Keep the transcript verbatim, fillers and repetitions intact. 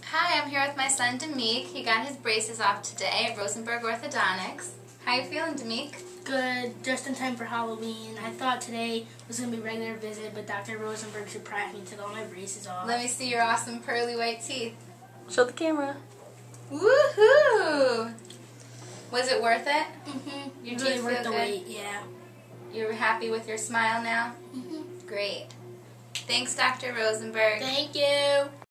Hi, I'm here with my son Domique. He got his braces off today at Rosenberg Orthodontics. How you feeling, Domique? Good, just in time for Halloween. I thought today was going to be a regular visit, but Doctor Rosenberg surprised me and took all my braces off. Let me see your awesome pearly white teeth. Show the camera. Woohoo! Was it worth it? Mm-hmm. Your really teeth worth feel the good? wait, yeah. You're happy with your smile now? Mm-hmm. Great. Thanks, Doctor Rosenberg. Thank you.